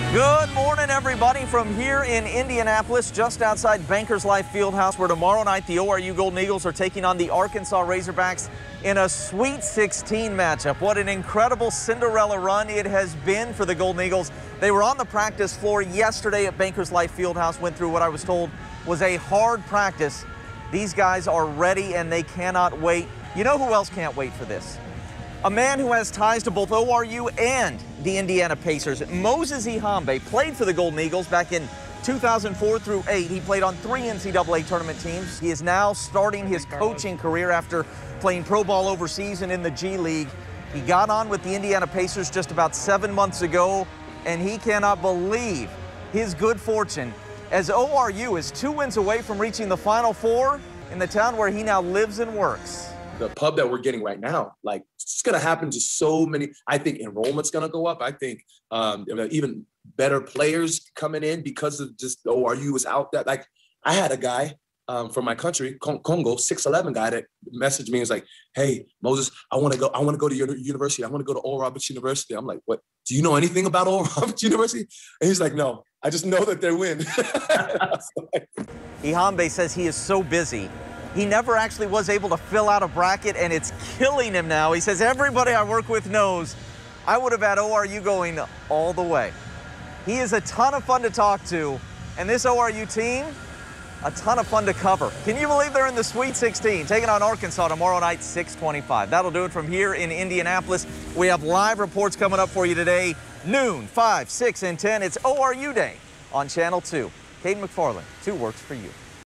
Good morning, everybody, from here in Indianapolis, just outside Bankers Life Fieldhouse, where tomorrow night the ORU Golden Eagles are taking on the Arkansas Razorbacks in a Sweet 16 matchup. What an incredible Cinderella run it has been for the Golden Eagles. They were on the practice floor yesterday at Bankers Life Fieldhouse, went through what I was told was a hard practice. These guys are ready and they cannot wait. You know who else can't wait for this? A man who has ties to both ORU and the Indiana Pacers. Moses Ihambe played for the Golden Eagles back in 2004 through 8. He played on 3 NCAA tournament teams. He is now starting his coaching career after playing pro ball overseas and in the G League. He got on with the Indiana Pacers just about 7 months ago, and he cannot believe his good fortune as ORU is 2 wins away from reaching the Final Four in the town where he now lives and works. The pub that we're getting right now, like, it's going to happen to so many. I think enrollment's going to go up. I think even better players coming in because of just ORU is out there. Like, I had a guy from my country, Congo, 6'11" guy that messaged me and was like, "Hey, Moses, I want to go to your university. I want to go to Oral Roberts University." I'm like, "What? Do you know anything about Oral Roberts University?" And he's like, "No, I just know that they win." Ihambe says he is so busy. He never actually was able to fill out a bracket, and it's killing him now. He says, everybody I work with knows I would have had ORU going all the way. He is a ton of fun to talk to, and this ORU team, a ton of fun to cover. Can you believe they're in the Sweet 16, taking on Arkansas tomorrow night, 6:25. That'll do it from here in Indianapolis. We have live reports coming up for you today, noon, 5, 6, and 10. It's ORU Day on Channel 2. Caden McFarland, 2 works for you.